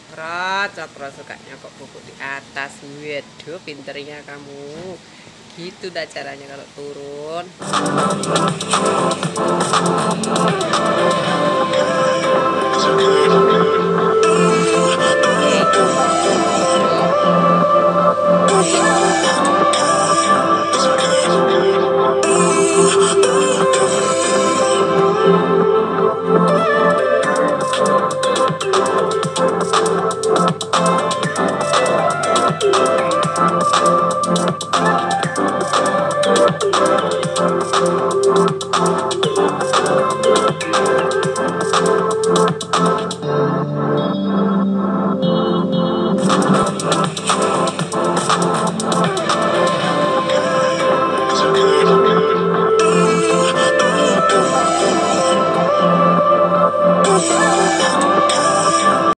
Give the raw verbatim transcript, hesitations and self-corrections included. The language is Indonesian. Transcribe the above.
Cokro, Cokro sukanya kok pupuk di atas. Waduh, pinternya kamu. Gitu dah caranya kalau turun.